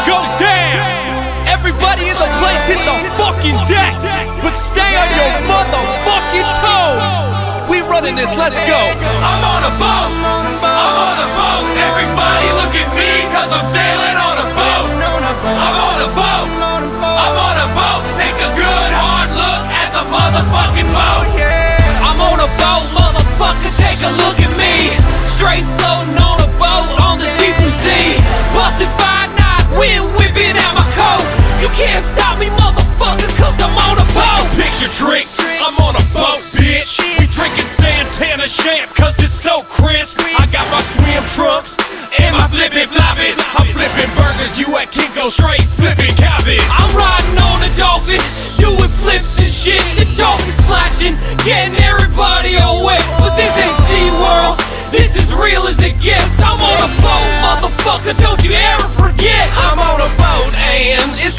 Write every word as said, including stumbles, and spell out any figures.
go down. Everybody in the place hit the fucking deck, but stay on your motherfucking toes. We running this, let's go. I'm on a boat, I'm on a boat. Everybody look at me, cause I'm sailing on a boat. I'm on a boat, I'm on a boat. Take a good hard look at the motherfucking boat. I'm on a boat, motherfucker, take a look at me. Straight floating on a boat on the deep blue sea. Bustin' five knots, wind whipping out my coat. You can't stop me, motherfucker, cause I'm on a boat. Picture trick, I'm on a boat, bitch. We drinking Santana champ, cause it's so crisp. I got my swim trunks and my flippin' floppies. I'm flipping burgers, you at Kinko, straight flipping cabbage. I'm riding on a dolphin, doing flips and shit. The dolphin splashing, getting everybody all wet. But this ain't SeaWorld, this is real as it gets. I'm on a boat, motherfucker, don't you ever forget. I'm on a boat and it's